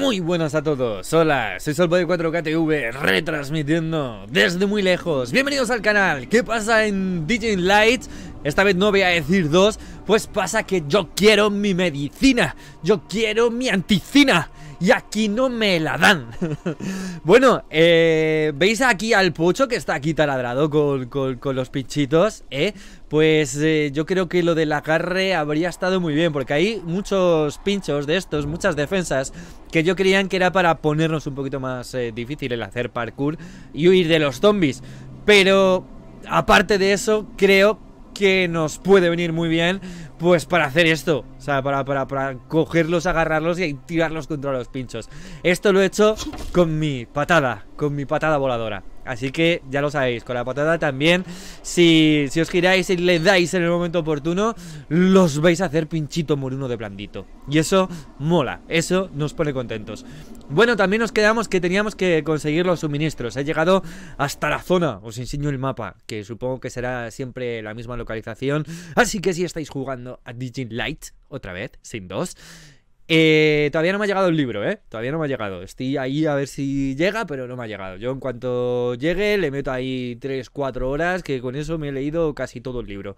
Muy buenas a todos, hola, soy Solpo de 4KTV, retransmitiendo desde muy lejos. Bienvenidos al canal. ¿Qué pasa en Dying Light? Esta vez no voy a decir dos, pues pasa que yo quiero mi medicina, yo quiero mi anticina, y aquí no me la dan. Bueno, ¿veis aquí al pocho que está aquí taladrado con los pinchitos? Pues yo creo que lo del agarre habría estado muy bien, porque hay muchos pinchos de estos, muchas defensas, que yo creían que era para ponernos un poquito más difícil el hacer parkour y huir de los zombies. Pero aparte de eso, creo que nos puede venir muy bien pues para hacer esto, o sea, para cogerlos, agarrarlos y tirarlos contra los pinchos. Esto lo he hecho con mi patada voladora. Así que ya lo sabéis, con la patada también, si os giráis y le dais en el momento oportuno, los vais a hacer pinchito moruno de blandito. Y eso mola, eso nos pone contentos. Bueno, también nos quedamos que teníamos que conseguir los suministros. He llegado hasta la zona, os enseño el mapa, que supongo que será siempre la misma localización. Así que si estáis jugando a Dying Light, otra vez, sin dos, todavía no me ha llegado el libro, todavía no me ha llegado. Estoy ahí a ver si llega, pero no me ha llegado. Yo en cuanto llegue le meto ahí 3-4 horas, que con eso me he leído casi todo el libro.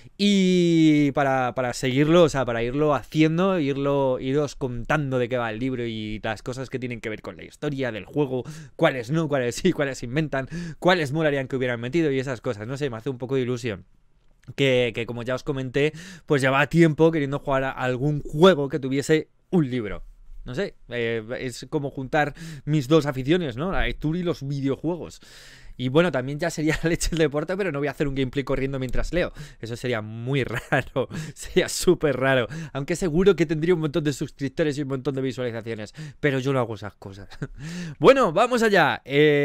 Y para seguirlo, o sea, para irlo haciendo, iros contando de qué va el libro y las cosas que tienen que ver con la historia del juego, cuáles no, cuáles sí, cuáles inventan, cuáles molarían que hubieran metido y esas cosas. No sé, me hace un poco de ilusión. Que como ya os comenté, pues llevaba tiempo queriendo jugar a algún juego que tuviese un libro. No sé, es como juntar mis dos aficiones, ¿no? La lectura y los videojuegos. Y bueno, también ya sería la leche el deporte, pero no voy a hacer un gameplay corriendo mientras leo. Eso sería muy raro, sería súper raro. Aunque seguro que tendría un montón de suscriptores y un montón de visualizaciones, pero yo no hago esas cosas. Bueno, vamos allá.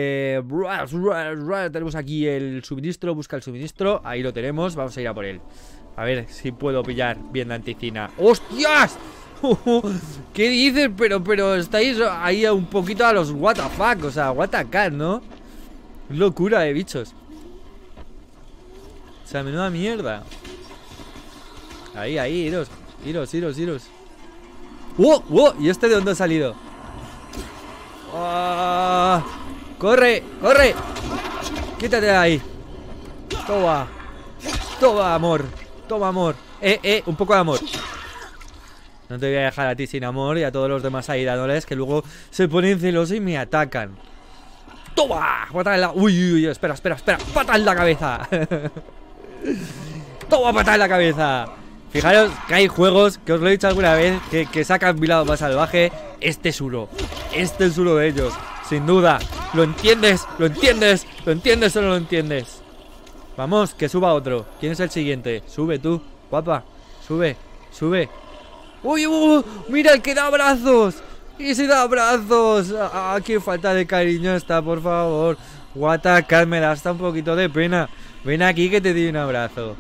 Tenemos aquí el suministro, busca el suministro. Ahí lo tenemos, vamos a ir a por él. A ver si puedo pillar bien la anticina. ¡Hostias! ¿Qué dices? Pero estáis ahí un poquito a los what the fuck, o sea, what the cat, ¿no? Locura de bichos. O sea, menuda mierda. Ahí, iros. ¡Oh! ¿Y este de dónde ha salido? ¡Oh! ¡Corre! Quítate de ahí. Toma, amor. Un poco de amor. No te voy a dejar a ti sin amor y a todos los demás ahí dándoles, que luego se ponen celosos y me atacan. ¡Toma! Patada en la... Uy, espera. ¡Patada en la cabeza! ¡Toma, patada en la cabeza! Fijaros que hay juegos, que os lo he dicho alguna vez, que sacan mi lado más salvaje. Este es uno de ellos, sin duda. ¿Lo entiendes o no lo entiendes? Vamos, que suba otro. ¿Quién es el siguiente? Sube tú, guapa. Sube. ¡Uy! ¡Mira el que da abrazos! ¡Y se da abrazos! ¡Ah, qué falta de cariño está, por favor! Guatacar, me da hasta un poquito de pena. Ven aquí que te doy un abrazo.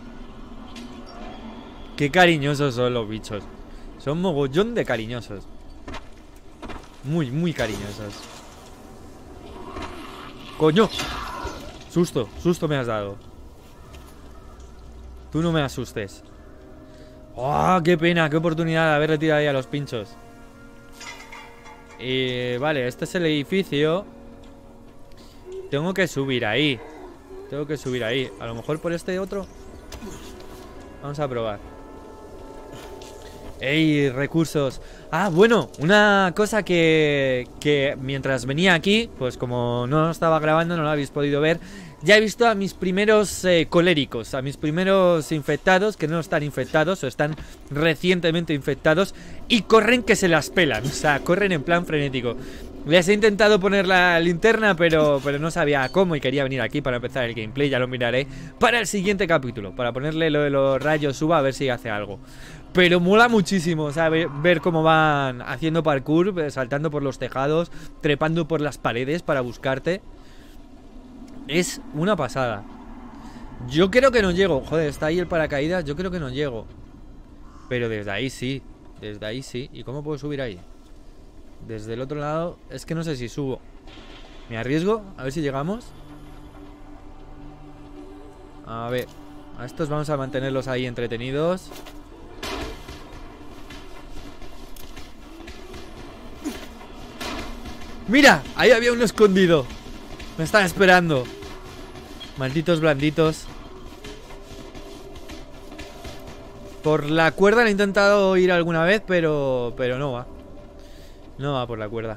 Qué cariñosos son los bichos. Son mogollón de cariñosos. Muy cariñosos. ¡Coño! Susto me has dado. Tú no me asustes. ¡Oh, qué pena! ¡Qué oportunidad de haberle tirado ahí a los pinchos! Vale, este es el edificio. Tengo que subir ahí. A lo mejor por este otro. Vamos a probar. ¡Ey! Recursos. Ah, bueno, una cosa que mientras venía aquí, pues como no estaba grabando, no lo habéis podido ver, ya he visto a mis primeros coléricos, a mis primeros infectados, que no están infectados o están recientemente infectados, y corren que se las pelan, o sea, corren en plan frenético. Les he intentado poner la linterna, pero no sabía cómo y quería venir aquí para empezar el gameplay. Ya lo miraré para el siguiente capítulo, para ponerle lo de los rayos suba a ver si hace algo. Pero mola muchísimo, o sea, ver cómo van haciendo parkour, saltando por los tejados, trepando por las paredes para buscarte. Es una pasada. Yo creo que no llego. Joder, está ahí el paracaídas, yo creo que no llego. Pero desde ahí sí. ¿Y cómo puedo subir ahí? Desde el otro lado, es que no sé si subo. Me arriesgo, a ver si llegamos. A ver, a estos vamos a mantenerlos ahí entretenidos. ¡Mira! Ahí había uno escondido. Me están esperando. Malditos blanditos. Por la cuerda le he intentado ir alguna vez, pero no va. No va por la cuerda.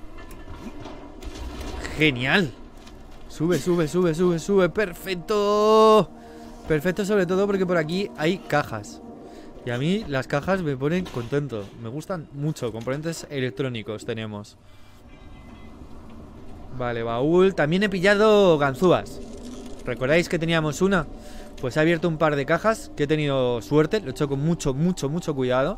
¡Genial! Sube, sube, sube, sube, sube. ¡Perfecto! Perfecto, sobre todo porque por aquí hay cajas. Y a mí las cajas me ponen contento. Me gustan mucho. Componentes electrónicos tenemos. Vale, baúl. También he pillado ganzúas. ¿Recordáis que teníamos una? Pues he abierto un par de cajas, que he tenido suerte. Lo he hecho con mucho, mucho, mucho cuidado.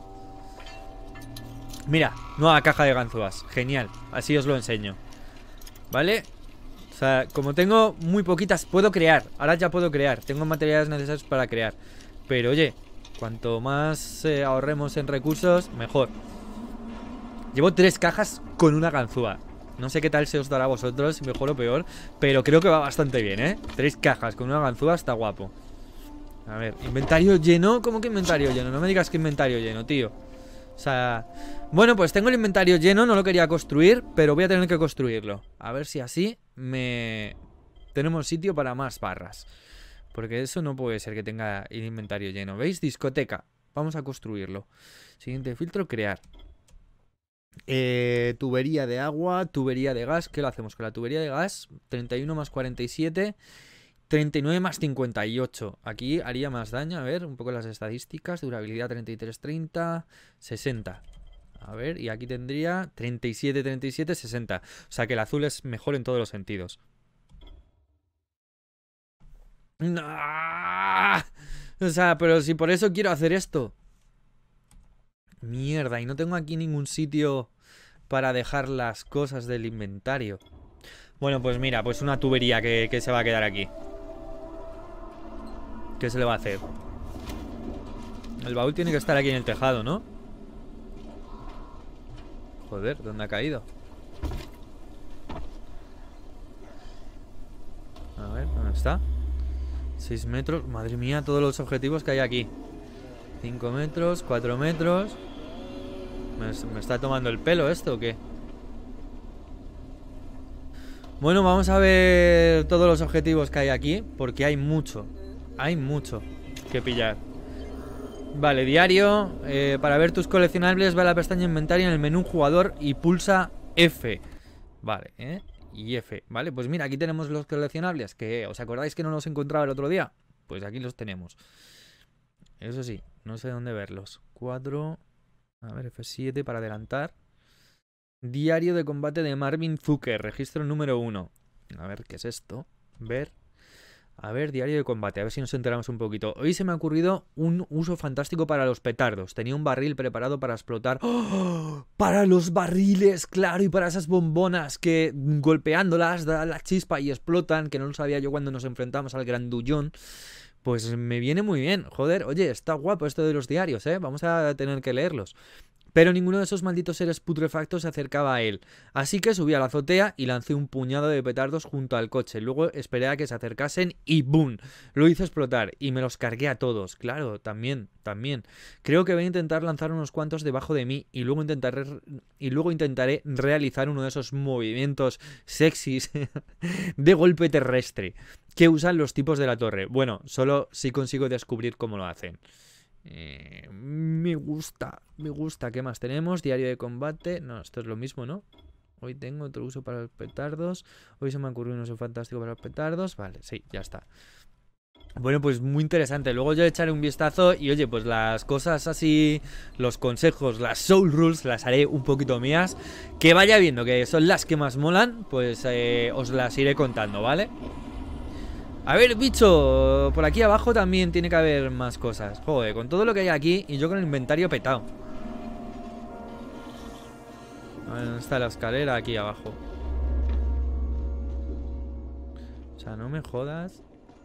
Mira, nueva caja de ganzúas. Genial, así os lo enseño. ¿Vale? O sea, como tengo muy poquitas, puedo crear. Ahora ya puedo crear, tengo materiales necesarios para crear. Pero oye, cuanto más ahorremos en recursos, mejor. Llevo 3 cajas con una ganzúa. No sé qué tal se os dará a vosotros, mejor o peor, pero creo que va bastante bien, ¿eh? 3 cajas con una ganzúa está guapo. A ver, inventario lleno. ¿Cómo que inventario lleno? No me digas que inventario lleno, tío. O sea, bueno, pues tengo el inventario lleno. No lo quería construir, pero voy a tener que construirlo. A ver si así tenemos sitio para más barras. Porque eso no puede ser que tenga el inventario lleno. ¿Veis? Discoteca. Vamos a construirlo. Siguiente filtro, crear. Tubería de agua, tubería de gas. ¿Qué lo hacemos con la tubería de gas? 31 más 47, 39 más 58. Aquí haría más daño. A ver, un poco las estadísticas. Durabilidad 33, 30, 60. A ver, y aquí tendría 37, 37, 60. O sea que el azul es mejor en todos los sentidos. ¡No! O sea, pero si por eso quiero hacer esto. Mierda, y no tengo aquí ningún sitio para dejar las cosas del inventario. Bueno, pues mira, pues una tubería que se va a quedar aquí. ¿Qué se le va a hacer? El baúl tiene que estar aquí en el tejado, ¿no? Joder, ¿dónde ha caído? A ver, ¿dónde está? 6 metros, madre mía, todos los objetivos que hay aquí. 5 metros, 4 metros. ¿Me está tomando el pelo esto o qué? Bueno, vamos a ver todos los objetivos que hay aquí, porque hay mucho que pillar. Vale, diario. Para ver tus coleccionables, va a la pestaña inventario en el menú jugador y pulsa F. Vale, y F. Vale, pues mira, aquí tenemos los coleccionables. Que ¿os acordáis que no los encontraba el otro día? Pues aquí los tenemos. Eso sí, no sé dónde verlos. 4. A ver, F7 para adelantar. Diario de combate de Marvin Zucker, registro número 1. A ver, ¿qué es esto? Ver. A ver, diario de combate, a ver si nos enteramos un poquito. Hoy se me ha ocurrido un uso fantástico para los petardos. Tenía un barril preparado para explotar. ¡Oh! Para los barriles, claro, y para esas bombonas que golpeándolas da la chispa y explotan, que no lo sabía yo cuando nos enfrentamos al grandullón. Pues me viene muy bien, joder, oye, está guapo esto de los diarios, vamos a tener que leerlos. Pero ninguno de esos malditos seres putrefactos se acercaba a él. Así que subí a la azotea y lancé un puñado de petardos junto al coche. Luego esperé a que se acercasen y ¡boom! Lo hice explotar y me los cargué a todos. Claro, también. Creo que voy a intentar lanzar unos cuantos debajo de mí y luego intentaré realizar uno de esos movimientos sexys de golpe terrestre que usan los tipos de la torre. Bueno, solo si consigo descubrir cómo lo hacen. Me gusta. ¿Qué más tenemos? Diario de combate. No, esto es lo mismo, ¿no? Hoy tengo otro uso para los petardos. Hoy se me ocurrió un uso fantástico para los petardos. Vale, sí, ya está. Bueno, pues muy interesante. Luego yo echaré un vistazo y oye, pues las cosas así, los consejos, las soul rules, las haré un poquito mías. Que vaya viendo que son las que más molan, pues os las iré contando, ¿vale? A ver, bicho, por aquí abajo también tiene que haber más cosas. Joder, con todo lo que hay aquí y yo con el inventario petado. A ver, ¿dónde está la escalera? Aquí abajo. O sea, no me jodas.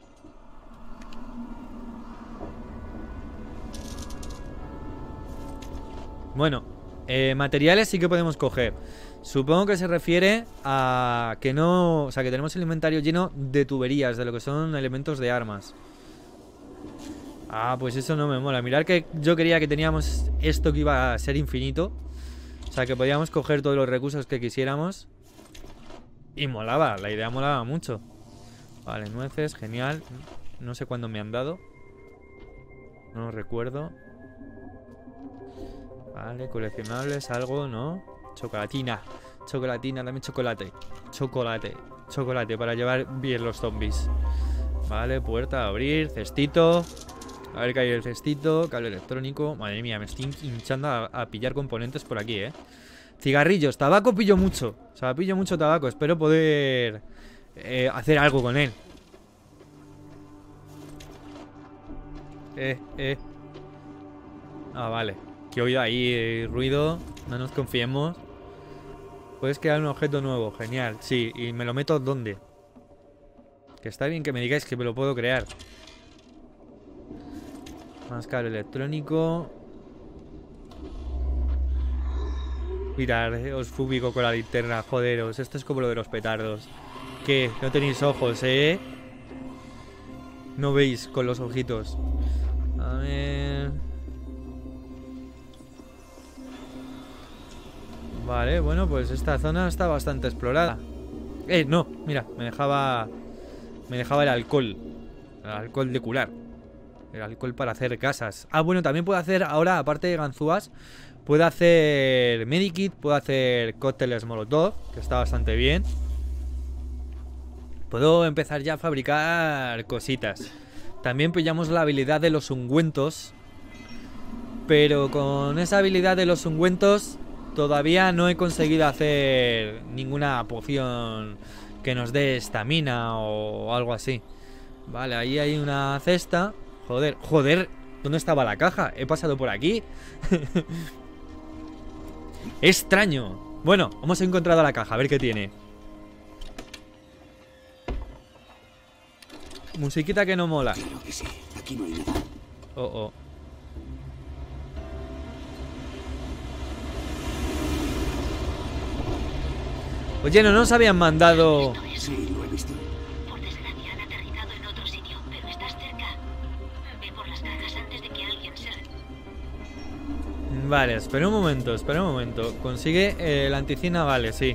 Bueno, materiales sí que podemos coger. Supongo que se refiere a que no... O sea, que tenemos el inventario lleno de tuberías, de lo que son elementos de armas. Ah, pues eso no me mola. Mirad que yo creía que teníamos esto que iba a ser infinito. O sea, que podíamos coger todos los recursos que quisiéramos. Y molaba, la idea molaba mucho. Vale, nueces, genial. No sé cuándo me han dado. No lo recuerdo. Vale, coleccionables, algo, ¿no? Chocolatina. Chocolatina, dame chocolate. Chocolate. Chocolate para llevar bien los zombies. Vale, puerta a abrir, cestito. A ver qué hay en el cestito. Cable electrónico. Madre mía, me estoy hinchando a pillar componentes por aquí, ¿eh? Cigarrillos, tabaco pillo mucho. O sea, pillo mucho tabaco. Espero poder hacer algo con él. Ah, vale. Que he oído ahí ruido. No nos confiemos. Puedes crear un objeto nuevo, genial. Sí, y me lo meto ¿dónde? Que está bien que me digáis que me lo puedo crear. Más cable electrónico. Mirad, os fumigo con la linterna, joderos. Esto es como lo de los petardos. ¿Qué? No tenéis ojos, ¿eh? No veis con los ojitos. A ver... Vale, bueno, pues esta zona está bastante explorada. No, mira, me dejaba el alcohol. El alcohol de curar. El alcohol para hacer casas. Ah, bueno, también puedo hacer ahora, aparte de ganzúas, puedo hacer medikit, puedo hacer cócteles molotov, que está bastante bien. Puedo empezar ya a fabricar cositas. También pillamos la habilidad de los ungüentos. Pero con esa habilidad de los ungüentos todavía no he conseguido hacer ninguna poción que nos dé estamina o algo así. Vale, ahí hay una cesta. Joder, joder, ¿dónde estaba la caja? He pasado por aquí. Extraño. Bueno, hemos encontrado la caja, a ver qué tiene. Musiquita que no mola. Claro que sí, aquí no hay nada. Oh, oh. Oye, no nos habían mandado... Sí, lo he visto. Por desgracia han aterrizado en otro sitio, pero estás cerca. Ve por las cajas antes de que alguien se... Vale, espera un momento. Consigue la anticina, vale, sí.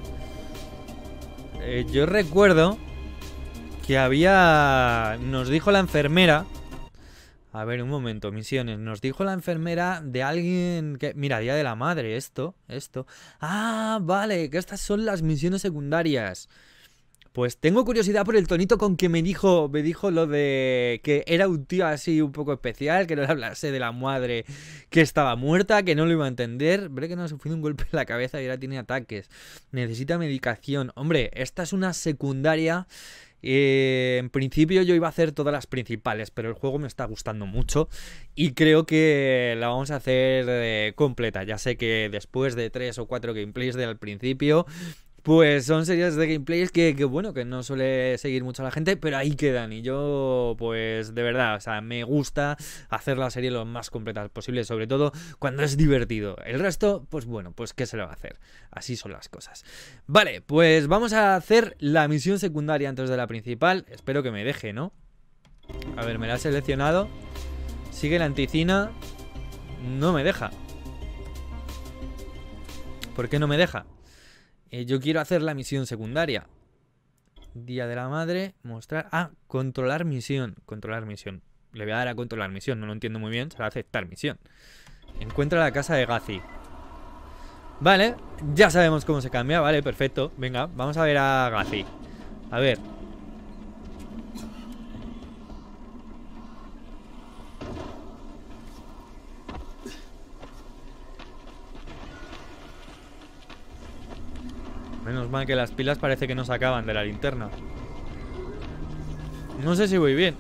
Yo recuerdo que había... Nos dijo la enfermera... A ver, un momento, misiones. Nos dijo la enfermera de alguien que... Mira, Día de la Madre, esto. Ah, vale, que estas son las misiones secundarias. Pues tengo curiosidad por el tonito con que me dijo lo de que era un tío así un poco especial, que no le hablase de la madre que estaba muerta, que no lo iba a entender. Ve que no ha sufrido un golpe en la cabeza y ahora tiene ataques. Necesita medicación. Hombre, esta es una secundaria... en principio yo iba a hacer todas las principales, pero el juego me está gustando mucho y creo que la vamos a hacer completa. Ya sé que después de 3 o 4 gameplays del principio, pues son series de gameplays que bueno, que no suele seguir mucho a la gente, pero ahí quedan. Y yo, pues de verdad, o sea, me gusta hacer la serie lo más completa posible, sobre todo cuando es divertido. El resto, pues bueno, pues qué se le va a hacer. Así son las cosas. Vale, pues vamos a hacer la misión secundaria antes de la principal. Espero que me deje, ¿no? A ver, me la he seleccionado. Sigue la anticina. No me deja. ¿Por qué no me deja? Yo quiero hacer la misión secundaria. Día de la Madre, mostrar... Ah, controlar misión. Controlar misión. Le voy a dar a controlar misión, no lo entiendo muy bien. Se va a aceptar misión. Encuentra la casa de Gazi. Vale, ya sabemos cómo se cambia. Vale, perfecto. Venga, vamos a ver a Gazi. A ver. Menos mal que las pilas parece que no se acaban de la linterna. No sé si voy bien.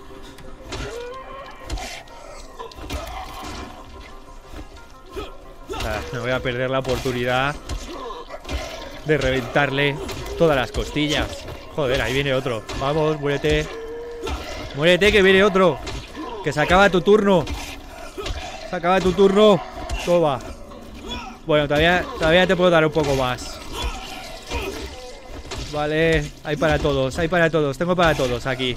O sea, me voy a perder la oportunidad de reventarle todas las costillas. Joder, ahí viene otro. Vamos, muérete. Muérete, que viene otro. Que se acaba tu turno. Se acaba tu turno. Toma. Bueno, todavía te puedo dar un poco más. Vale, hay para todos, tengo para todos aquí.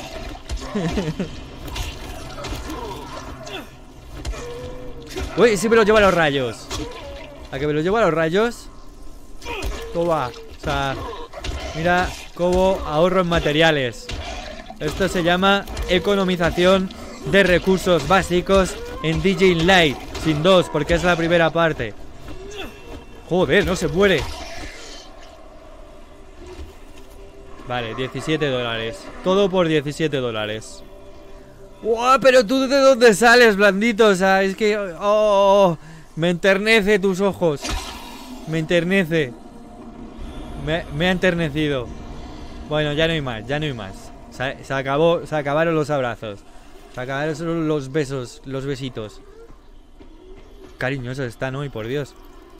Uy, sí me lo llevo a los rayos. ¿A que me lo llevo a los rayos? Toma, o sea, Mira cómo ahorro en materiales. Esto se llama economización de recursos básicos en DJ Light. Sin 2, porque es la primera parte. Joder, no se muere. Vale, $17. Todo por $17. ¡Wow! Pero tú ¿de dónde sales, blandito? O sea, es que... ¡Oh! Me enternece tus ojos. Me enternece. Me ha enternecido. Bueno, ya no hay más, ya no hay más. Se acabaron los abrazos. Se acabaron los besos, los besitos. Cariñosos están hoy, por Dios.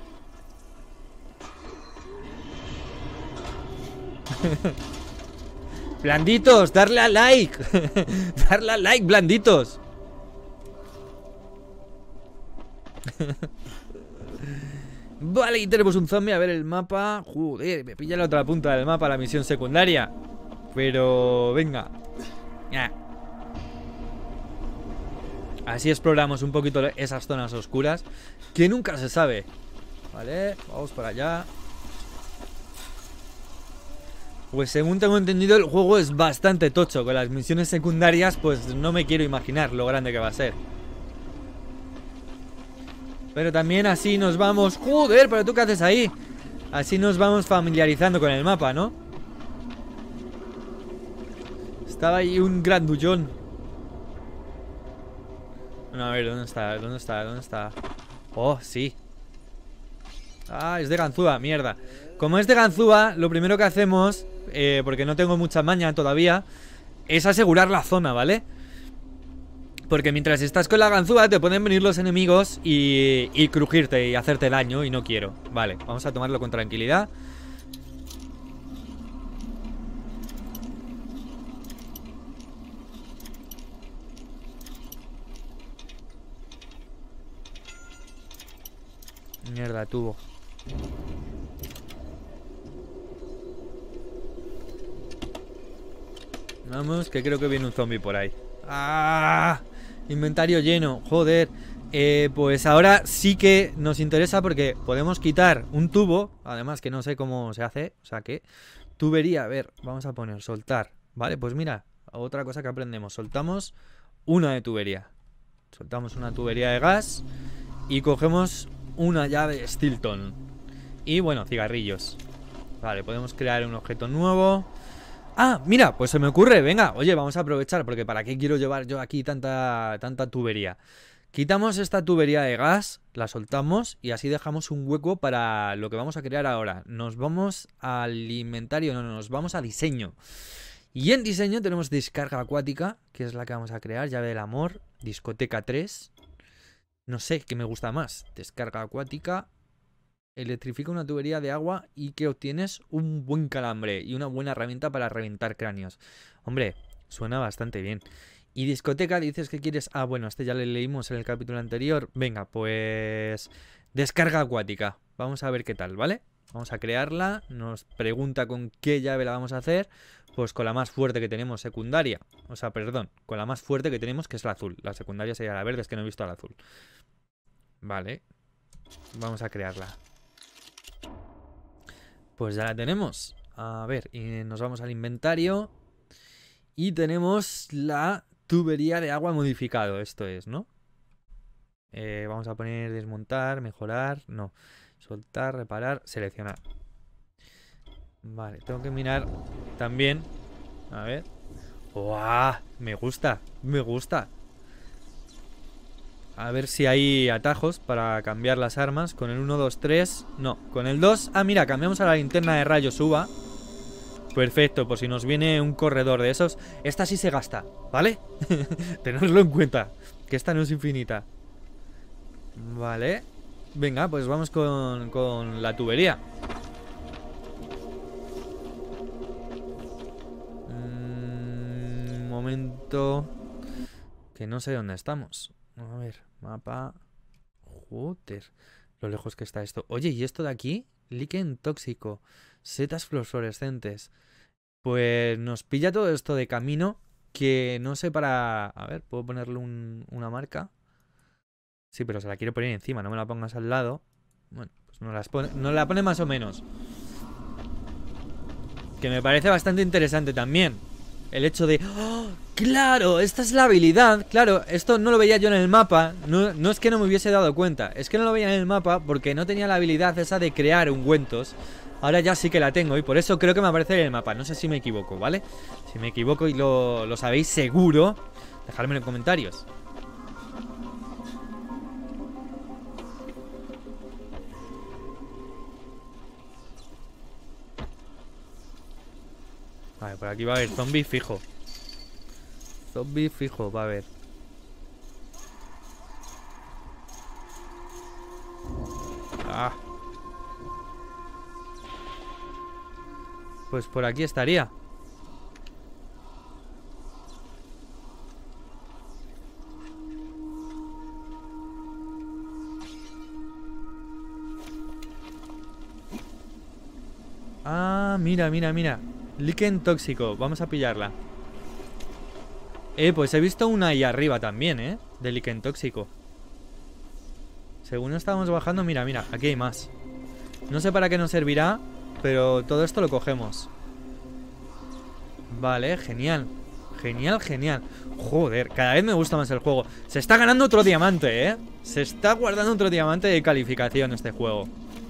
Blanditos, darle a like. Darle a like, blanditos. Vale, y tenemos un zombie. A ver el mapa. Joder, me pilla la otra punta del mapa, la misión secundaria. Pero, venga. Así exploramos un poquito esas zonas oscuras, que nunca se sabe. Vale, vamos para allá. Pues según tengo entendido, el juego es bastante tocho. Con las misiones secundarias, pues no me quiero imaginar lo grande que va a ser. Pero también así nos vamos... ¡Joder! ¿Pero tú qué haces ahí? Así nos vamos familiarizando con el mapa, ¿no? Estaba ahí un grandullón. Bueno, a ver, ¿dónde está? ¿Dónde está? ¿Dónde está? Oh, sí. Ah, es de ganzúa, mierda. Como es de ganzúa, lo primero que hacemos, porque no tengo mucha maña todavía, es asegurar la zona, ¿vale? Porque mientras estás con la ganzúa te pueden venir los enemigos y crujirte y hacerte daño, y no quiero. Vale, vamos a tomarlo con tranquilidad. Mierda, tubo. Vamos, que creo que viene un zombie por ahí. ¡Ah! Inventario lleno, joder. Pues ahora sí que nos interesa porque podemos quitar un tubo. Además que no sé cómo se hace. O sea que tubería, a ver, vamos a poner soltar. Vale, pues mira, otra cosa que aprendemos. Soltamos una de tubería. Soltamos una tubería de gas y cogemos una llave Stilton. Y bueno, cigarrillos. Vale, podemos crear un objeto nuevo. Ah, mira, pues se me ocurre, venga, oye, vamos a aprovechar, porque ¿para qué quiero llevar yo aquí tanta tubería? Quitamos esta tubería de gas, la soltamos y así dejamos un hueco para lo que vamos a crear ahora. Nos vamos al inventario, no, nos vamos a diseño. Y en diseño tenemos descarga acuática, que es la que vamos a crear, llave del amor, discoteca 3. No sé, ¿qué me gusta más? Descarga acuática. Electrifica una tubería de agua y que obtienes un buen calambre y una buena herramienta para reventar cráneos. Hombre, suena bastante bien. Y discoteca, dices que quieres... Ah, bueno, este ya le leímos en el capítulo anterior. Venga, pues... Descarga acuática. Vamos a ver qué tal, ¿vale? Vamos a crearla. Nos pregunta con qué llave la vamos a hacer. Pues con la más fuerte que tenemos, secundaria. O sea, perdón, con la más fuerte que tenemos, que es la azul. La secundaria sería la verde, es que no he visto la azul. Vale. Vamos a crearla. Pues ya la tenemos. A ver, y nos vamos al inventario. Y tenemos la tubería de agua modificado. Esto es, ¿no? Vamos a poner desmontar, mejorar. No. Soltar, reparar, seleccionar. Vale, tengo que mirar también. A ver. ¡Uah! Me gusta, me gusta. A ver si hay atajos para cambiar las armas. Con el 1, 2, 3. No, con el 2. Ah, mira, cambiamos a la linterna de rayos UVA. Perfecto, por si nos viene un corredor de esos. Esta sí se gasta, ¿vale? Tenedlo en cuenta, que esta no es infinita. Vale. Venga, pues vamos con la tubería. Un momento. Que no sé dónde estamos. A ver, mapa. Joder, lo lejos que está esto. Oye, ¿y esto de aquí? Líquen tóxico. Setas fluorescentes. Pues nos pilla todo esto de camino. Que no sé para... A ver, ¿puedo ponerle una marca? Sí, pero se la quiero poner encima. No me la pongas al lado. Bueno, pues nos la pone más o menos. Que me parece bastante interesante también. El hecho de... ¡Oh! ¡Claro! Esta es la habilidad. Claro, esto no lo veía yo en el mapa. No es que no me hubiese dado cuenta. Es que no lo veía en el mapa porque no tenía la habilidad esa de crear ungüentos. Ahora ya sí que la tengo y por eso creo que me aparece en el mapa. No sé si me equivoco, ¿vale? Si me equivoco y lo sabéis seguro, dejadme en los comentarios. Vale, por aquí va a haber zombies fijo. Zombies fijo, va a haber. Ah. Pues por aquí estaría. Ah, mira, mira, mira. Líquen tóxico, vamos a pillarla. Pues he visto una ahí arriba también, de líquen tóxico. Según estábamos bajando, mira, mira, aquí hay más. No sé para qué nos servirá, pero todo esto lo cogemos. Vale, genial. Genial, genial. Joder, cada vez me gusta más el juego. Se está ganando otro diamante, Se está guardando otro diamante de calificación este juego.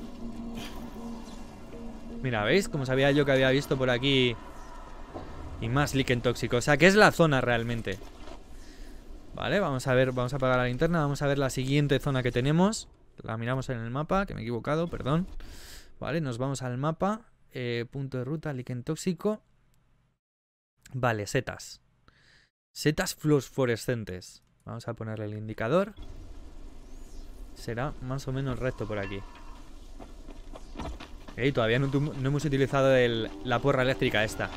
Mira, ¿veis? Como sabía yo que había visto por aquí. Y más líquen tóxico. O sea, que es la zona realmente. Vale, vamos a ver, vamos a apagar la linterna. Vamos a ver la siguiente zona que tenemos. La miramos en el mapa, que me he equivocado, perdón. Vale, nos vamos al mapa. Punto de ruta, líquen tóxico. Vale, setas. Setas fluorescentes. Vamos a ponerle el indicador. Será más o menos recto por aquí. Todavía no hemos utilizado la porra eléctrica esta.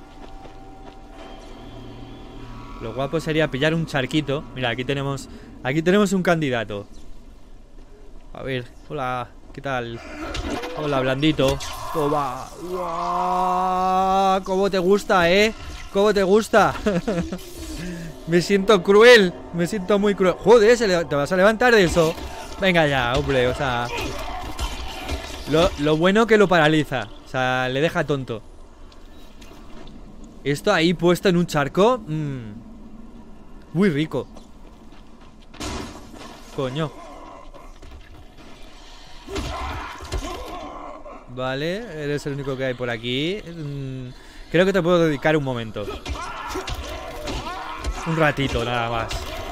Lo guapo sería pillar un charquito. Mira, aquí tenemos un candidato. A ver, hola, ¿qué tal? Hola, blandito. Toma. ¡Uah! ¿Cómo te gusta, ¿Cómo te gusta? Me siento cruel. Me siento muy cruel. Joder, ¿te vas a levantar de eso? Venga ya, hombre, o sea... Lo bueno que lo paraliza. O sea, le deja tonto. Esto ahí puesto en un charco. Muy rico. Coño. Vale, eres el único que hay por aquí. Creo que te puedo dedicar un momento. Un ratito, nada más.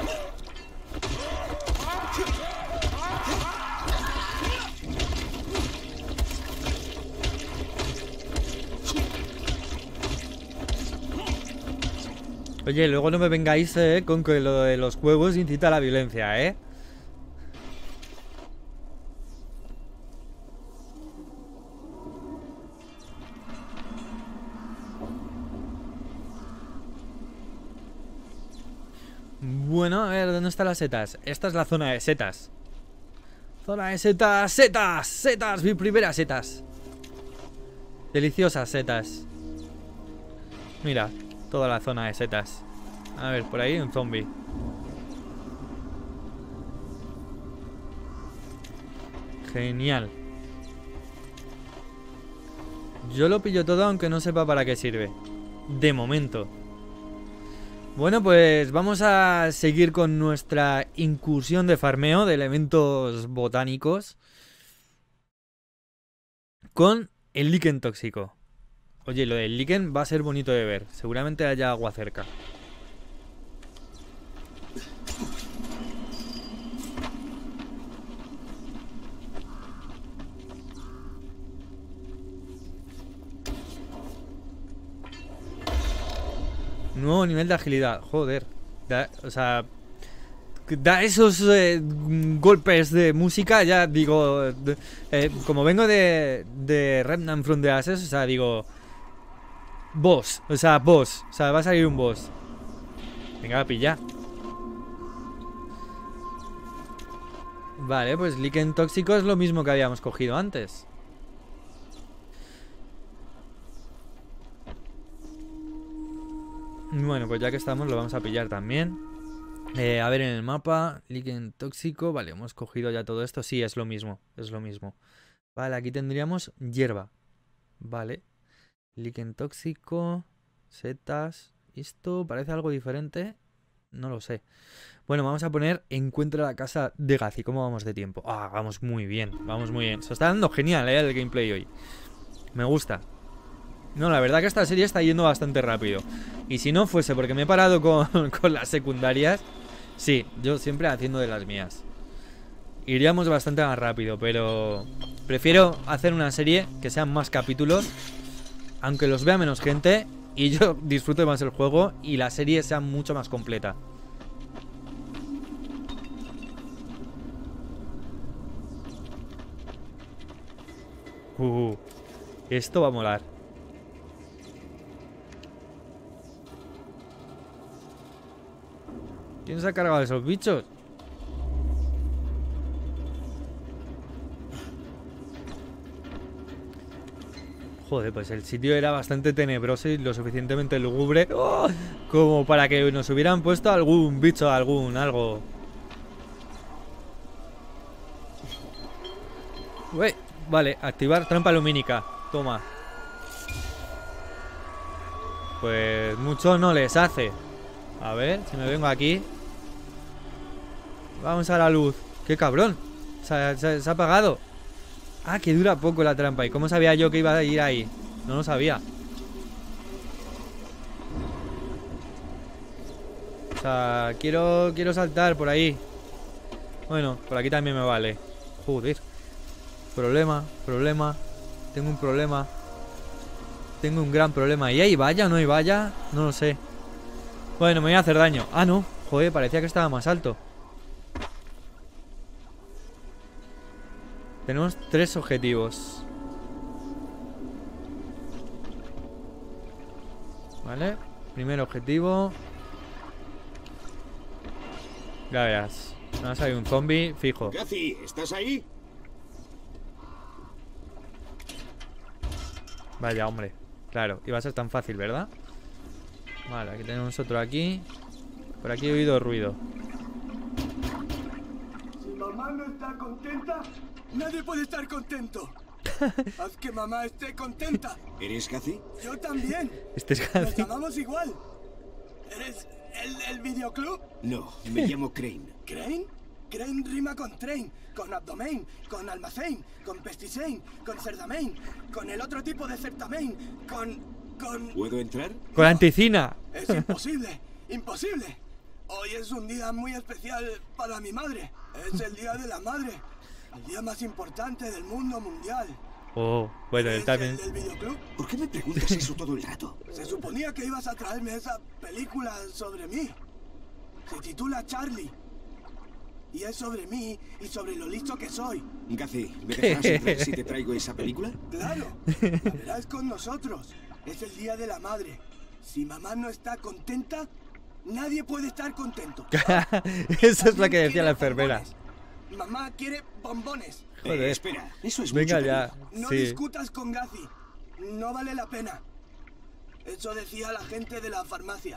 Oye, luego no me vengáis con que lo de los juegos incita a la violencia, Bueno, a ver, ¿dónde están las setas? Esta es la zona de setas. Zona de setas, setas, setas, mis primeras setas. Deliciosas setas. Mira, toda la zona de setas. A ver, por ahí un zombie. Genial. Yo lo pillo todo aunque no sepa para qué sirve. De momento. Bueno, pues vamos a seguir con nuestra incursión de farmeo de elementos botánicos. Con el líquen tóxico. Oye, lo del líquen va a ser bonito de ver. Seguramente haya agua cerca. Nuevo nivel de agilidad. Joder. O sea, da esos golpes de música. Ya digo, como vengo de Remnant from the Ashes, o sea, digo, boss, o sea, boss. O sea, va a salir un boss. Venga, a pillar. Vale, pues líquen tóxico es lo mismo que habíamos cogido antes. Bueno, pues ya que estamos lo vamos a pillar también. A ver en el mapa, líquen tóxico. Vale, hemos cogido ya todo esto. Sí, es lo mismo, es lo mismo. Vale, aquí tendríamos hierba. Vale. Líquen tóxico. Setas. ¿Esto parece algo diferente? No lo sé. Bueno, vamos a poner encuentra la casa de Gazi. ¿Cómo vamos de tiempo? Ah, vamos muy bien. Vamos muy bien. Se está dando genial, el gameplay hoy. Me gusta. No, la verdad que esta serie está yendo bastante rápido. Y si no fuese porque me he parado con las secundarias, sí, yo siempre haciendo de las mías. Iríamos bastante más rápido, pero prefiero hacer una serie que sean más capítulos, aunque los vea menos gente, y yo disfrute más el juego y la serie sea mucho más completa. Esto va a molar. ¿Quién se ha cargado de esos bichos? Joder, pues el sitio era bastante tenebroso y lo suficientemente lúgubre como para que nos hubieran puesto algún bicho, algo. Uy, vale, activar trampa lumínica. Toma. Pues mucho no les hace. A ver, si me vengo aquí. Vamos a la luz. ¡Qué cabrón! Se ha apagado. Ah, que dura poco la trampa. ¿Y cómo sabía yo que iba a ir ahí? No lo sabía. O sea, quiero saltar por ahí. Bueno, por aquí también me vale. Joder. Problema. Tengo un problema. Tengo un gran problema. ¿Y ahí vaya o no hay vaya? No lo sé. Bueno, me voy a hacer daño. Ah, no. Joder, parecía que estaba más alto. Tenemos 3 objetivos. Vale. Primer objetivo. Ya verás. Me va a salir un zombie fijo. Gazi, ¿estás ahí? Vaya, hombre. Claro, iba a ser tan fácil, ¿verdad? Vale, aquí tenemos otro aquí. Por aquí he oído ruido. Si mamá no está contenta, nadie puede estar contento. Haz que mamá esté contenta. ¿Eres Gazi? Yo también. Este es Nos Gazi. llamamos igual. ¿Eres el videoclub? No, me llamo Crane. ¿Crane? Crane rima con train, con abdomen, con almacén, con pesticein, con cerdamain, con el otro tipo de certamen, con... ¿Puedo entrar? Con anticina. Es imposible, imposible. Hoy es un día muy especial para mi madre. Es el día de la madre. El día más importante del mundo mundial. Oh, bueno, él ¿Es también. el del videoclub? ¿Por qué me preguntas eso todo el rato? Se suponía que ibas a traerme esa película sobre mí. Se titula Charlie. Y es sobre mí y sobre lo listo que soy. Gazi, ¿me dejarás entrar si te traigo esa película? Claro, la verás con nosotros. Es el día de la madre. Si mamá no está contenta, nadie puede estar contento. Eso es lo que decía la enfermera. Bombones. Mamá quiere bombones. Joder. Espera, eso es Venga mucho ya. cariño. No Sí. discutas con Gazi. No vale la pena. Eso decía la gente de la farmacia.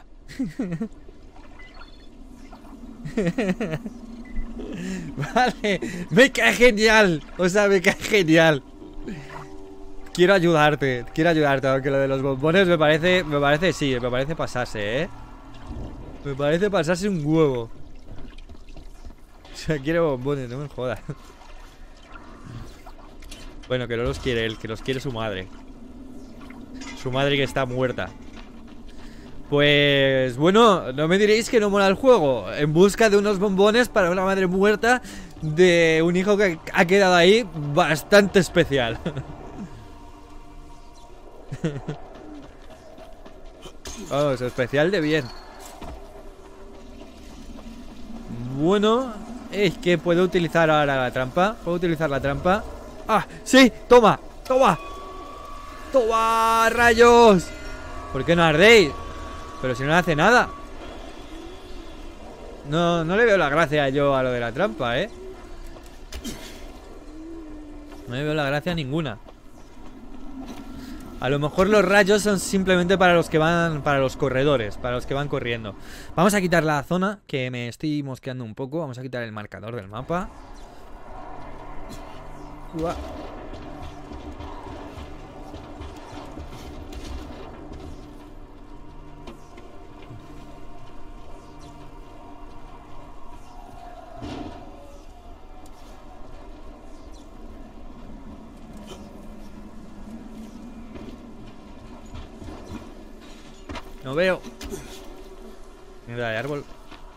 Vale, me cae genial. O sea, me cae genial. Quiero ayudarte, aunque lo de los bombones me parece pasarse, ¿eh? Me parece pasarse un huevo. O sea, quiero bombones, no me jodas. Bueno, que no los quiere él, que los quiere su madre. Su madre que está muerta. Pues bueno, no me diréis que no mola el juego. En busca de unos bombones para una madre muerta de un hijo que ha quedado ahí bastante especial. Vamos, especial de bien. Bueno, es que puedo utilizar ahora la trampa. ¿Puedo utilizar la trampa? ¡Ah! ¡Sí! ¡Toma! ¡Toma! ¡Toma! ¡Rayos! ¿Por qué no ardéis? Pero si no hace nada. No le veo la gracia yo a lo de la trampa, ¿eh? No le veo la gracia ninguna. A lo mejor los rayos son simplemente para los que van, para los corredores, para los que van corriendo. Vamos a quitar la zona, que me estoy mosqueando un poco. Vamos a quitar el marcador del mapa. No veo. Mierda de árbol.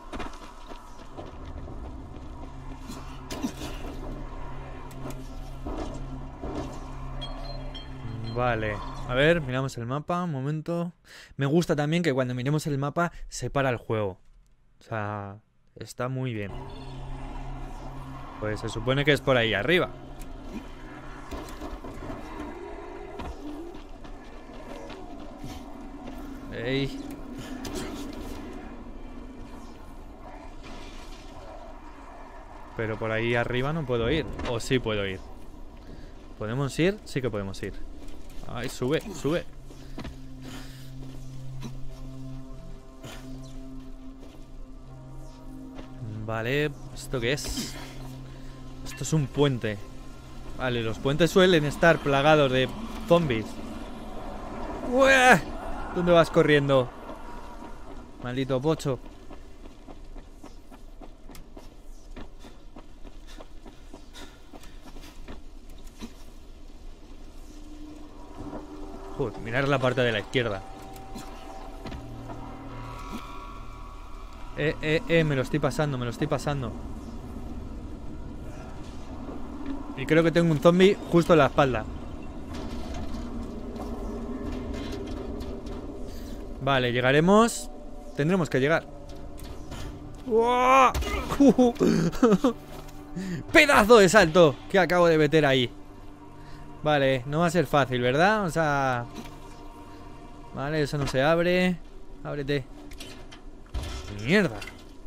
Vale. A ver, miramos el mapa. Un momento. Me gusta también que cuando miremos el mapa se para el juego. O sea, está muy bien. Pues se supone que es por ahí arriba. Ey. Pero por ahí arriba no puedo ir. O sí puedo ir. ¿Podemos ir? Sí que podemos ir. Ay, sube, sube. Vale, ¿esto qué es? Esto es un puente. Vale, los puentes suelen estar plagados de zombies. ¡Uah! ¿Dónde vas corriendo? Maldito pocho. Joder, mirar la parte de la izquierda. Me lo estoy pasando, me lo estoy pasando. Y creo que tengo un zombie justo en la espalda. Vale, llegaremos. Tendremos que llegar. ¡Uah! ¡Pedazo de salto que acabo de meter ahí! Vale, no va a ser fácil, ¿verdad? O sea... Vale, eso no se abre. Ábrete. ¡Mierda!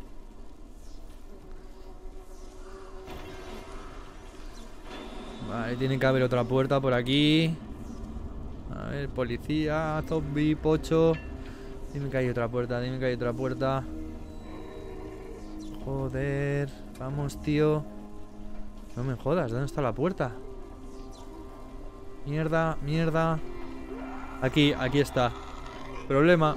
Vale, tiene que haber otra puerta por aquí. A ver, policía, zombie, pocho. Dime que hay otra puerta, dime que hay otra puerta. Joder. Vamos, tío. No me jodas, ¿dónde está la puerta? Mierda, mierda. Aquí, aquí está. Problema.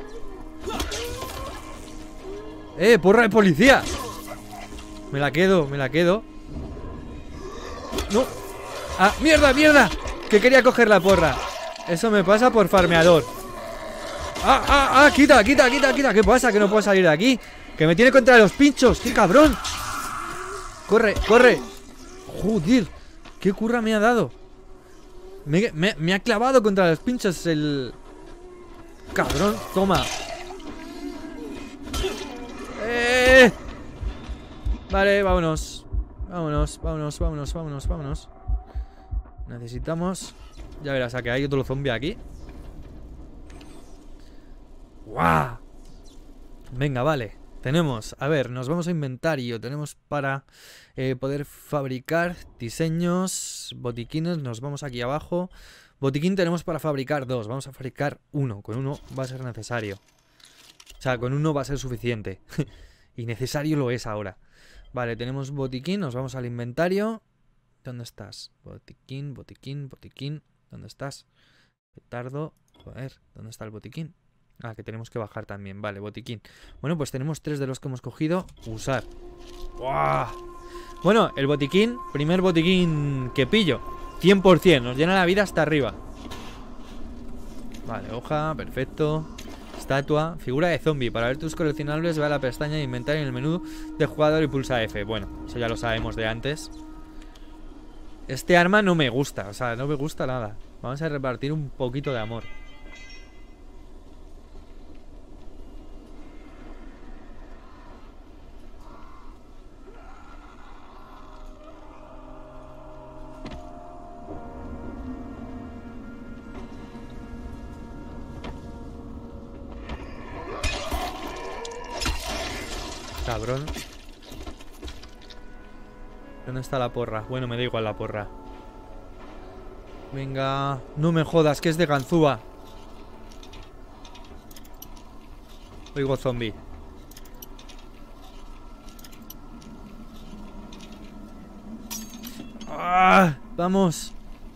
¡Porra de policía! Me la quedo, me la quedo. ¡No! ¡Ah, mierda, mierda! Que quería coger la porra. Eso me pasa por farmeador. ¡Ah! ¡Quita, quita, quita, quita! ¿Qué pasa? Que no puedo salir de aquí. Que me tiene contra los pinchos. ¡Qué cabrón! ¡Corre, corre! ¡Joder! ¡Qué curra me ha dado! Me ha clavado contra los pinchos el... Cabrón, toma. Vale, vámonos. Vámonos, vámonos, vámonos, vámonos, vámonos. Necesitamos... Ya verás, a que hay otro zombie aquí. ¡Guau! Venga, vale. Tenemos, a ver, nos vamos a inventario. Tenemos para poder fabricar diseños, botiquines. Nos vamos aquí abajo. Botiquín tenemos para fabricar 2. Vamos a fabricar 1. Con 1 va a ser necesario. O sea, con 1 va a ser suficiente. Y necesario lo es ahora. Vale, tenemos botiquín. Nos vamos al inventario. ¿Dónde estás? Botiquín, botiquín, botiquín. ¿Dónde estás? Petardo. Joder, ¿dónde está el botiquín? Ah, que tenemos que bajar también. Vale, botiquín. Bueno, pues tenemos 3 de los que hemos cogido. Usar. ¡Buah! Bueno, el botiquín. Primer botiquín que pillo. 100%. Nos llena la vida hasta arriba. Vale, hoja. Perfecto. Estatua. Figura de zombie. Para ver tus coleccionables, ve a la pestaña de inventario en el menú de jugador y pulsa F. Bueno, eso ya lo sabemos de antes. Este arma no me gusta. O sea, no me gusta nada. Vamos a repartir un poquito de amor. Cabrón. ¿Dónde está la porra? Bueno, me da igual la porra. Venga. No me jodas, que es de ganzúa. Oigo zombie. ¡Ah! Vamos.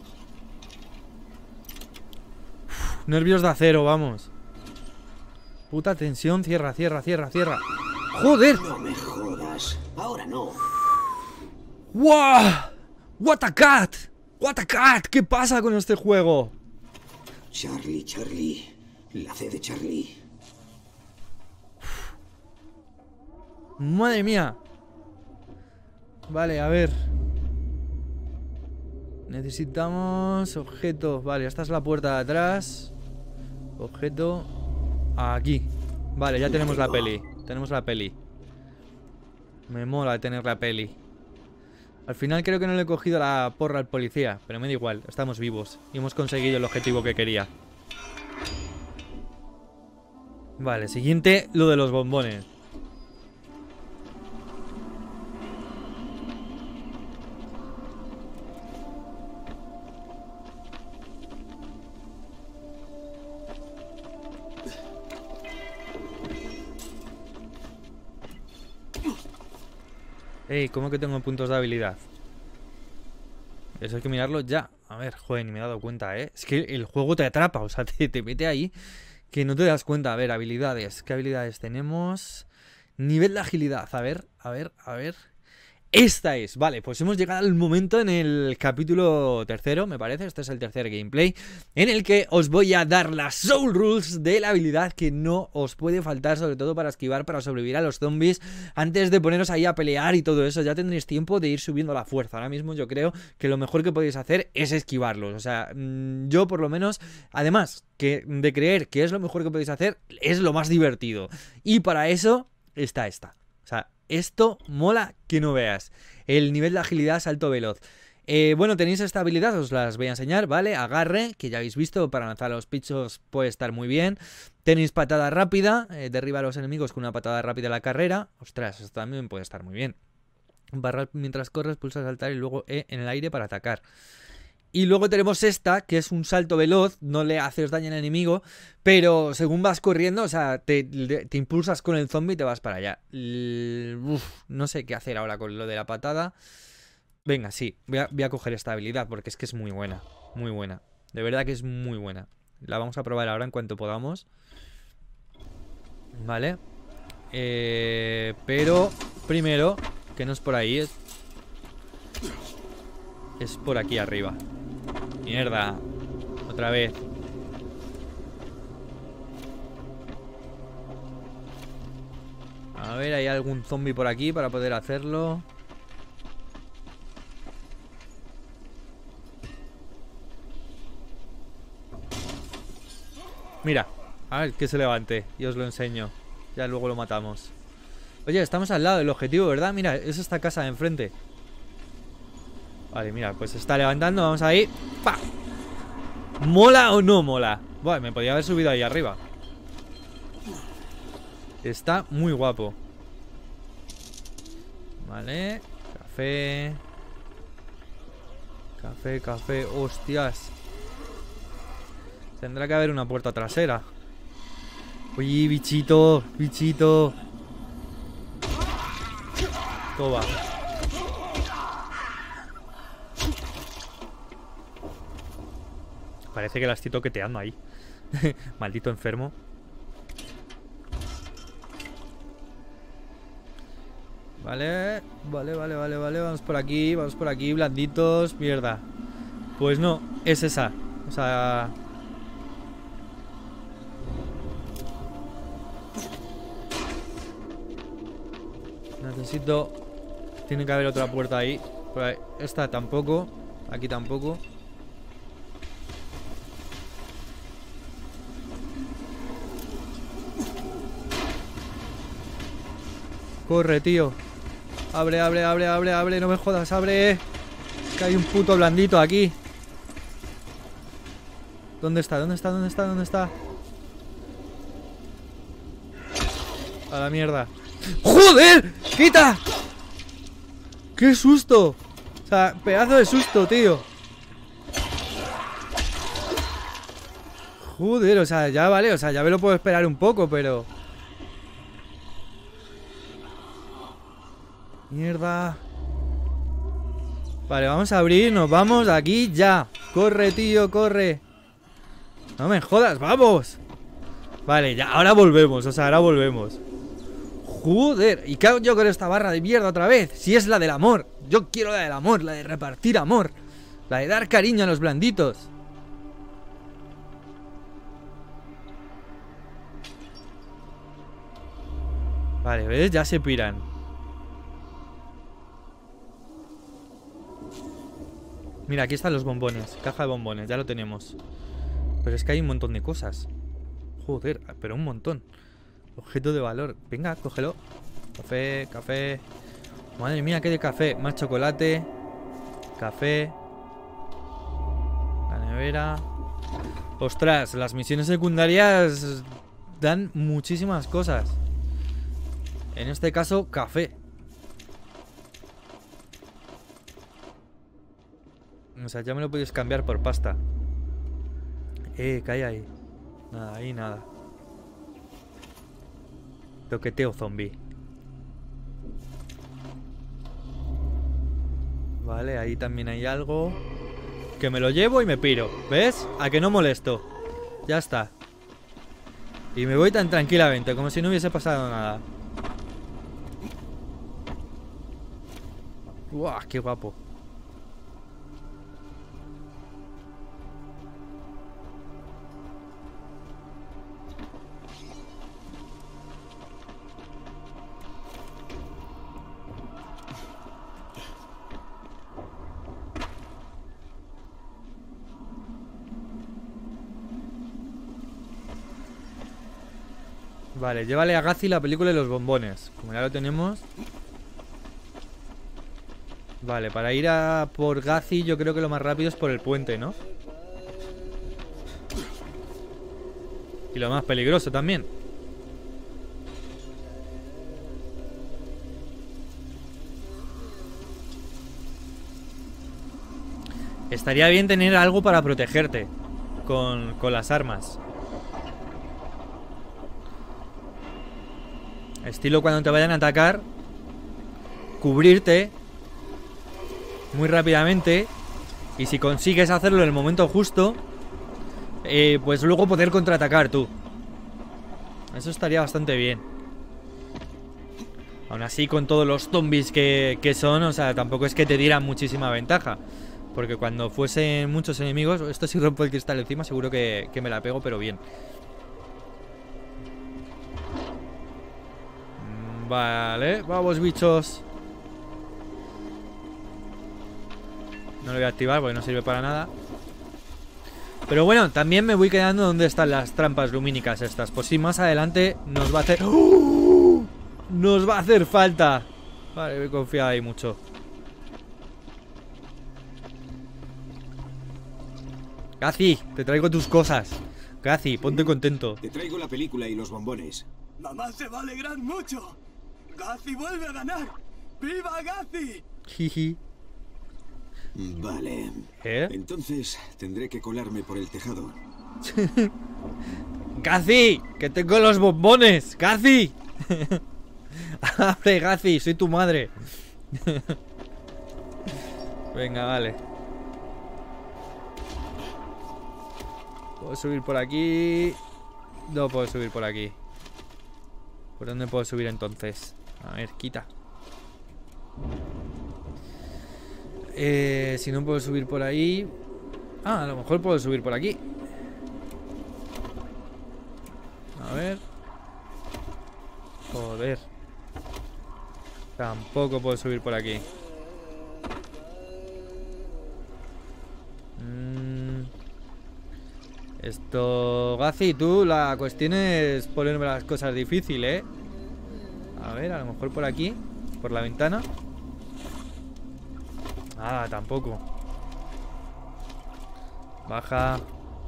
Uf, nervios de acero, vamos. Puta tensión. Cierra, cierra, cierra, cierra. ¡Joder! No me jodas. Ahora no. ¡Wow! ¡What a cat! ¡What a cat! ¿Qué pasa con este juego? Charlie, Charlie. La C de Charlie. Madre mía. Vale, a ver. Necesitamos objetos. Vale, esta es la puerta de atrás. Objeto. Aquí. Vale, ya tenemos la peli. Tenemos la peli. Me mola tener la peli. Al final creo que no le he cogido la porra al policía, pero me da igual, estamos vivos y hemos conseguido el objetivo que quería. Vale, siguiente, lo de los bombones. Ey, ¿cómo que tengo puntos de habilidad? Eso hay que mirarlo ya. A ver, joder, ni me he dado cuenta, ¿eh? Es que el juego te atrapa, o sea, te mete ahí que no te das cuenta. A ver, habilidades. ¿Qué habilidades tenemos? Nivel de agilidad. A ver. Esta es, vale, pues hemos llegado al momento en el capítulo tercero, me parece, este es el tercer gameplay, en el que os voy a dar las Soul Rules de la habilidad que no os puede faltar, sobre todo para esquivar, para sobrevivir a los zombies, antes de poneros ahí a pelear y todo eso. Ya tendréis tiempo de ir subiendo la fuerza. Ahora mismo yo creo que lo mejor que podéis hacer es esquivarlos, o sea, yo por lo menos, además que de creer que es lo mejor que podéis hacer, es lo más divertido, y para eso está esta, o sea, esto mola que no veas. El nivel de agilidad salto veloz. Bueno, tenéis esta habilidad, os las voy a enseñar, ¿vale? Agarre, que ya habéis visto, para lanzar a los bichos puede estar muy bien. Tenéis patada rápida, derriba a los enemigos con una patada rápida a la carrera. Ostras, esto también puede estar muy bien. Barra mientras corres, pulsa saltar y luego E en el aire para atacar. Y luego tenemos esta, que es un salto veloz, no le haces daño al enemigo, pero según vas corriendo, o sea, te impulsas con el zombie y te vas para allá. No sé qué hacer ahora con lo de la patada. Venga, sí, voy a coger esta habilidad porque es que es muy buena, muy buena. De verdad que es muy buena. La vamos a probar ahora en cuanto podamos. Vale. Pero primero, que no es por ahí, es por aquí arriba. Mierda. Otra vez. A ver, ¿hay algún zombie por aquí para poder hacerlo? Mira, a ver que se levante y os lo enseño. Ya luego lo matamos. Oye, estamos al lado del objetivo, ¿verdad? Mira, es esta casa de enfrente. Vale, mira, pues se está levantando. Vamos ahí. ¡Pa! ¿Mola o no mola? Bueno, me podía haber subido ahí arriba. Está muy guapo. Vale. Café. Café. Hostias. Tendrá que haber una puerta trasera. Oye, bichito. Toma. Parece que la estoy toqueteando ahí. Maldito enfermo. Vale. Vamos por aquí, blanditos. Mierda. Pues no, es esa. O sea... necesito... tiene que haber otra puerta ahí. Por ahí. Esta tampoco. Aquí tampoco. Corre, tío. Abre, no me jodas, abre. Que hay un puto blandito aquí. ¿Dónde está? A la mierda. ¡Joder! ¡Quita! ¡Qué susto! O sea, pedazo de susto, tío. Joder, o sea, ya vale. O sea, ya me lo puedo esperar un poco, pero... mierda. Vale, vamos a abrir. Nos vamos de aquí ya. Corre, tío, corre. No me jodas, vamos. Vale, ya, ahora volvemos. O sea, ahora volvemos. Joder, ¿y qué hago yo con esta barra de mierda otra vez? Si es la del amor. Yo quiero la del amor, la de repartir amor, la de dar cariño a los blanditos. Vale, ¿ves? Ya se piran. Mira, aquí están los bombones. Caja de bombones, ya lo tenemos. Pero es que hay un montón de cosas. Joder, pero un montón. Objeto de valor. Venga, cógelo. Café, café. Madre mía, qué de café. Más chocolate. Café. La nevera. Ostras, las misiones secundarias dan muchísimas cosas. En este caso, café. O sea, ya me lo podéis cambiar por pasta. ¿Qué hay ahí? Nada, ahí nada. Toqueteo zombie. Vale, ahí también hay algo. Que me lo llevo y me piro. ¿Ves? A que no molesto. Ya está. Y me voy tan tranquilamente, como si no hubiese pasado nada. ¡Guau! ¡Qué guapo! Vale, llévale a Gazi la película de los bombones. Como ya lo tenemos. Vale, para ir a por Gazi yo creo que lo más rápido es por el puente, ¿no? Y lo más peligroso también. Estaría bien tener algo para protegerte con las armas. Estilo cuando te vayan a atacar, cubrirte muy rápidamente. Y si consigues hacerlo en el momento justo, pues luego poder contraatacar tú. Eso estaría bastante bien. Aún así, con todos los zombies que son, o sea, tampoco es que te dieran muchísima ventaja. Porque cuando fuesen muchos enemigos, esto si rompo el cristal encima, seguro que me la pego, pero bien. Vale, vamos bichos. No lo voy a activar porque no sirve para nada. Pero bueno, también me voy quedando donde están las trampas lumínicas estas. Pues sí, más adelante nos va a hacer... ¡Oh! Nos va a hacer falta. Vale, me he confiado ahí mucho. Gazi, te traigo tus cosas. Gazi, ponte contento. Te traigo la película y los bombones. Mamá se va a alegrar mucho. Gazi vuelve a ganar. ¡Viva Gazi! Jiji. Vale. Entonces tendré que colarme por el tejado. Gazi, que tengo los bombones. Gazi. Abre, Gazi, soy tu madre. Venga, vale. ¿Puedo subir por aquí? No puedo subir por aquí. ¿Por dónde puedo subir entonces? A ver, quita. Si no puedo subir por ahí... Ah, a lo mejor puedo subir por aquí. A ver. Joder. Tampoco puedo subir por aquí. Esto... Gazi, tú, la cuestión es ponerme las cosas difíciles, ¿eh? A ver, a lo mejor por aquí. Por la ventana. Ah, tampoco. Baja.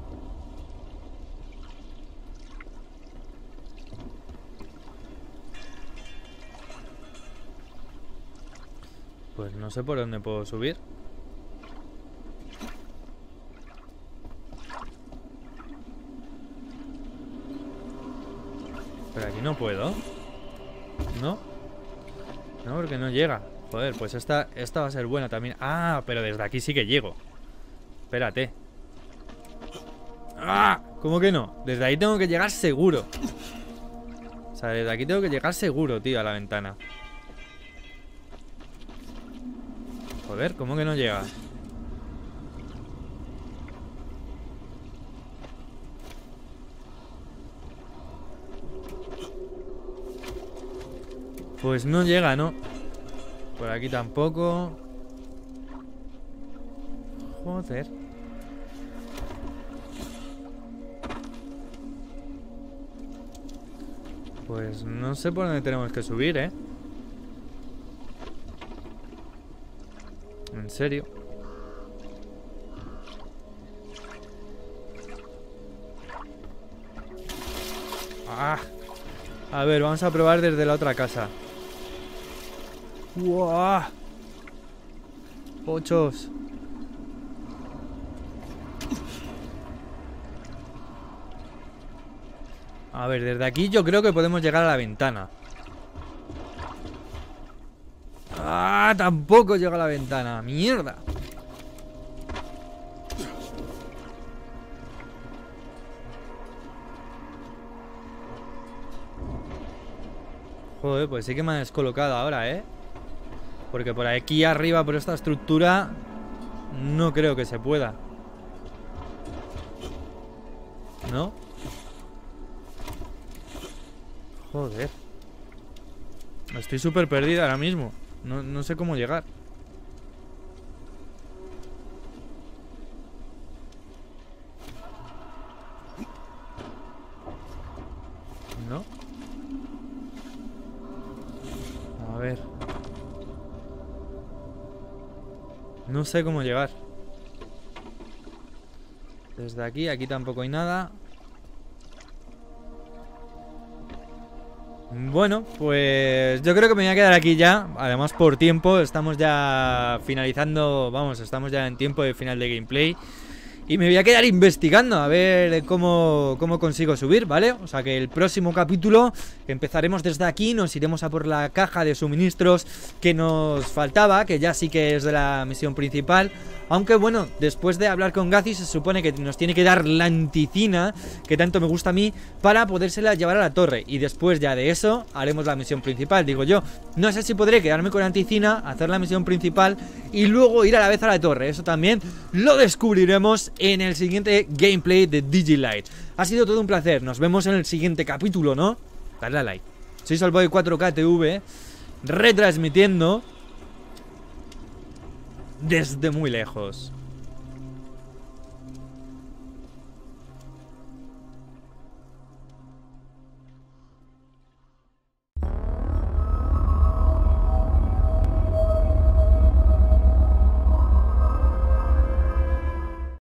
Pues no sé por dónde puedo subir. Pero aquí no puedo. ¿No? No, porque no llega. Joder, pues esta va a ser buena también. Ah, pero desde aquí sí que llego. Espérate. ¡Ah! ¿Cómo que no? Desde ahí tengo que llegar seguro. O sea, desde aquí tengo que llegar seguro, tío, a la ventana. Joder, ¿cómo que no llega? Pues no llega, ¿no? Por aquí tampoco. Joder. Pues no sé por dónde tenemos que subir, ¿eh? En serio. Ah. A ver, vamos a probar desde la otra casa. ¡Wow! Ochos. A ver, desde aquí yo creo que podemos llegar a la ventana. ¡Ah! Tampoco llega a la ventana. ¡Mierda! Joder, pues sí que me han descolocado ahora, ¿eh? Porque por aquí arriba, por esta estructura, no creo que se pueda. ¿No? Joder. Estoy súper perdido ahora mismo. No sé cómo llegar. ¿No? A ver. No sé cómo llegar. Desde aquí tampoco hay nada. Bueno, pues yo creo que me voy a quedar aquí ya. Además por tiempo, estamos ya finalizando. Vamos, estamos ya en tiempo de final de gameplay. Y me voy a quedar investigando a ver cómo consigo subir, ¿vale? O sea que el próximo capítulo empezaremos desde aquí. Nos iremos a por la caja de suministros que nos faltaba, que ya sí que es de la misión principal. Aunque bueno, después de hablar con Gazi se supone que nos tiene que dar la anticina, que tanto me gusta a mí, para podérsela llevar a la torre. Y después ya de eso haremos la misión principal, digo yo. No sé si podré quedarme con anticina, hacer la misión principal y luego ir a la vez a la torre. Eso también lo descubriremos en el siguiente gameplay de DigiLight. Ha sido todo un placer, nos vemos en el siguiente capítulo, ¿no? Dale a like. Soy Solboy 4K TV, retransmitiendo desde muy lejos.